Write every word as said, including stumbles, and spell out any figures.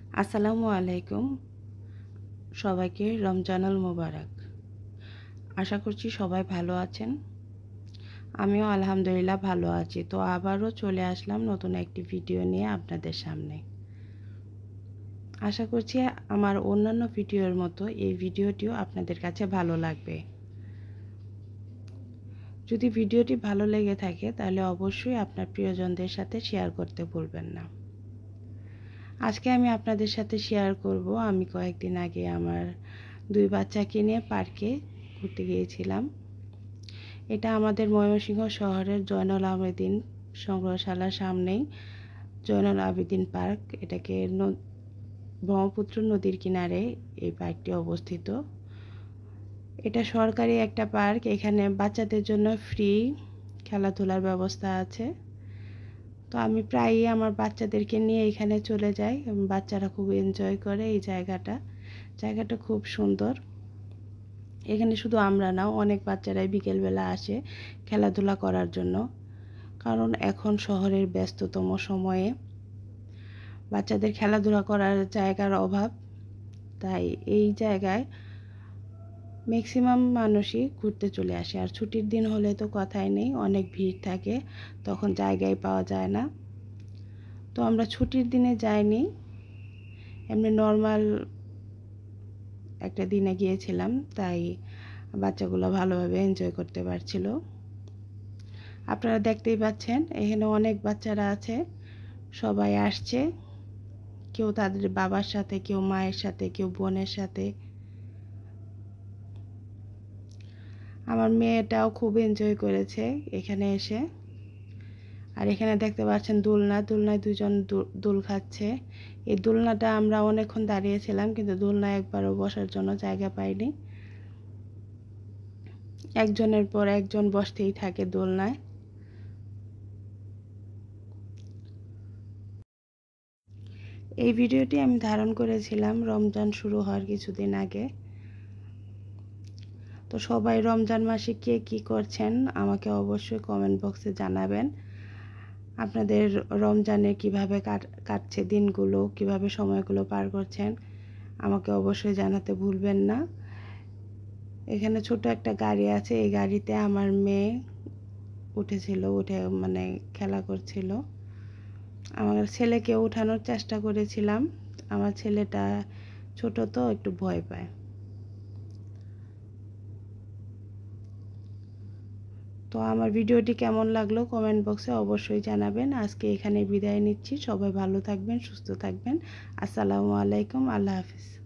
আসসালামু আলাইকুম। সবাইকে রমজানুল মোবারক। আশা করছি সবাই ভালো আছেন। আমিও আলহামদুলিল্লাহ ভালো আছি। তো আবারও চলে আসলাম নতুন একটি ভিডিও নিয়ে আপনাদের সামনে। আশা করছি আমার অন্যান্য ভিডিওর মতো এই ভিডিওটিও আপনাদের কাছে ভালো লাগবে। যদি ভিডিওটি ভালো লেগে থাকে তাহলে অবশ্যই আপনার প্রিয়জনদের সাথে শেয়ার করতে ভুলবেন না। আজকে আমি আপনাদের সাথে শেয়ার করব আমি কয়েকদিন আগে আমার দুই বাচ্চাকে নিয়ে পার্কে ঘুরতে গিয়েছিলাম। এটা আমাদের ময়মনসিংহ শহরের জয়নুল আবেদিন সংগ্রহশালার সামনেই জয়নুল আবেদিন পার্ক। এটাকে ব্রহ্মপুত্র নদীর কিনারে এই পার্কটি অবস্থিত। এটা সরকারি একটা পার্ক। এখানে বাচ্চাদের জন্য ফ্রি খেলাধুলার ব্যবস্থা আছে। তো আমি প্রায়ই আমার বাচ্চাদেরকে নিয়ে এখানে চলে যাই। বাচ্চারা খুব এনজয় করে এই জায়গাটা। জায়গাটা খুব সুন্দর। এখানে শুধু আমরা না, অনেক বাচ্চারাই বিকেলবেলা আসে খেলাধুলা করার জন্য। কারণ এখন শহরের ব্যস্ততম সময়ে বাচ্চাদের খেলাধুলা করার জায়গার অভাব। তাই এই জায়গায় ম্যাক্সিমাম মানুষই ঘুরতে চলে আসে। আর ছুটির দিন হলে তো কথাই নেই, অনেক ভিড় থাকে, তখন জায়গায় পাওয়া যায় না। তো আমরা ছুটির দিনে যাইনি, এমনি নর্মাল একটা দিনে গিয়েছিলাম। তাই বাচ্চাগুলো ভালোভাবে এনজয় করতে পারছিল। আপনারা দেখতেই পাচ্ছেন এখানে অনেক বাচ্চারা আছে, সবাই আসছে, কেউ তাদের বাবার সাথে, কেউ মায়ের সাথে, কেউ বোনের সাথে। আমার মেয়েটাও খুব এনজয় করেছে এখানে এসে। আর এখানে দেখতে পাচ্ছেন দোলনা, দোলনায় দুজন দোল খাচ্ছে। এই দোলনাটা আমরা অনেকক্ষণ দাঁড়িয়েছিলাম, কিন্তু দোলনায় একবারও বসার জন্য জায়গা পাইনি। একজনের পর একজন বসতেই থাকে দোলনায়। এই ভিডিওটি আমি ধারণ করেছিলাম রমজান শুরু হওয়ার কিছুদিন আগে। তো সবাই রমজান মাসে কে কী করছেন আমাকে অবশ্যই কমেন্ট বক্সে জানাবেন। আপনাদের রমজানে কিভাবে কাটছে দিনগুলো, কিভাবে সময়গুলো পার করছেন আমাকে অবশ্যই জানাতে ভুলবেন না। এখানে ছোট একটা গাড়ি আছে, এই গাড়িতে আমার মেয়ে উঠেছিল, উঠে মানে খেলা করছিল। আমার ছেলেকে উঠানোর চেষ্টা করেছিলাম, আমার ছেলেটা ছোট তো একটু ভয় পায়। তো আমার ভিডিওটি কেমন লাগলো কমেন্ট বক্সে অবশ্যই জানাবেন। আজকে এখানে বিদায় নিচ্ছি। সবাই ভালো থাকবেন, সুস্থ থাকবেন। আসসালামু আলাইকুম, আল্লাহ হাফিজ।